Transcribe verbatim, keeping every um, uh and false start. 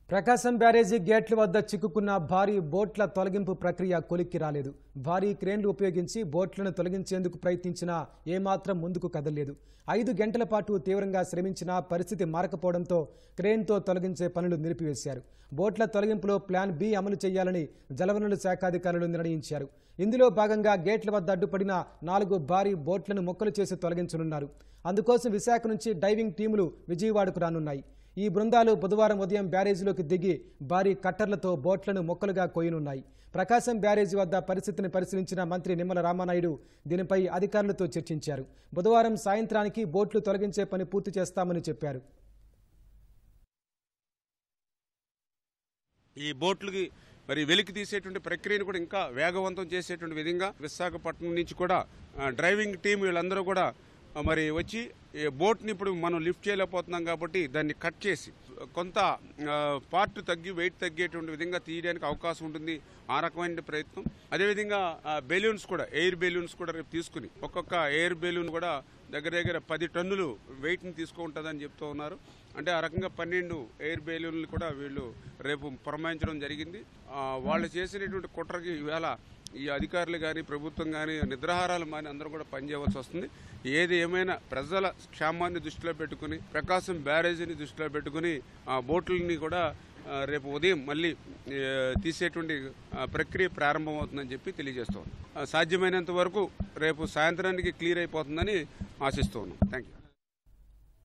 ప్రకాశం బ్యారేజీ గేట్ల వద్ద చిక్కుకున్న భారీ బోట్ల తొలగింపు ప్రక్రియ కొలిక్కి రాలేదు. భారీ క్రేన్లు ఉపయోగించి బోట్లను తొలగించేందుకు ప్రయత్నించినా ఏమాత్రం ముందుకు కదలలేదు. ఐదు గంటల పాటు తీవ్రంగా శ్రమించినా పరిస్థితి మారకపోవడంతో క్రేన్తో తొలగించే పనులు నిలిపివేశారు. బోట్ల తొలగింపులో ప్లాన్ బి అమలు చేయాలని జలవనరుల శాఖాధికారులు నిర్ణయించారు. ఇందులో భాగంగా గేట్ల వద్ద అడ్డుపడిన నాలుగు భారీ బోట్లను మొక్కలు చేసి తొలగించనున్నారు. అందుకోసం విశాఖ నుంచి డైవింగ్ టీములు విజయవాడకు రానున్నాయి. ఈ బృందాలు బుధవారం ఉదయం బ్యారేజీలోకి దిగి భారీ కట్టర్లతో బోట్లను మొక్కలుగా కోయనున్నాయి. ప్రకాశం బ్యారేజీ వద్ద పరిస్థితిని పరిశీలించిన మంత్రి నిమ్మల రామానాయుడు దీనిపై అధికారులతో చర్చించారు. బుధవారం సాయంత్రానికి బోట్లు తొలగించే పని పూర్తి చేస్తామని చెప్పారు. ఈ బోట్లకి మరి వెలికి తీసేటువంటి ప్రక్రియను కూడా ఇంకా వేగవంతం చేసేటువంటి విధంగా విశాఖపట్నం నుంచి కూడా డ్రైవింగ్ టీం వీళ్ళందరూ కూడా మరి వచ్చి బోట్ని ఇప్పుడు మనం లిఫ్ట్ చేయలేకపోతున్నాం కాబట్టి దాన్ని కట్ చేసి కొంత పార్ట్ తగ్గి వెయిట్ తగ్గేటువంటి విధంగా తీయడానికి అవకాశం ఉంటుంది. ఆ రకమైన ప్రయత్నం. అదేవిధంగా బెలూన్స్ కూడా ఎయిర్ బెలూన్స్ కూడా రేపు తీసుకుని ఒక్కొక్క ఎయిర్ బెలూన్ కూడా దగ్గర దగ్గర పది టన్నులు వెయిట్ని తీసుకుంటుందని చెప్తూ ఉన్నారు. అంటే ఆ రకంగా పన్నెండు ఎయిర్ బెలూన్లు కూడా వీళ్ళు రేపు పురమాయించడం జరిగింది. వాళ్ళు చేసినటువంటి కుట్రకి ఈవేళ ఈ అధికారులు కానీ ప్రభుత్వం కానీ నిద్రాహారాలు మాని అందరూ కూడా పనిచేయవలసి వస్తుంది. ఏది ఏమైనా ప్రజల క్షేమాన్ని దృష్టిలో పెట్టుకుని ప్రకాశం బ్యారేజీని దృష్టిలో పెట్టుకుని ఆ బోట్లని కూడా రేపు ఉదయం మళ్ళీ తీసేటువంటి ప్రక్రియ ప్రారంభమవుతుందని చెప్పి తెలియజేస్తూ ఉన్నాం. సాధ్యమైనంత వరకు రేపు సాయంత్రానికి క్లియర్ అయిపోతుందని ఆశిస్తూ ఉన్నాం. Thank you.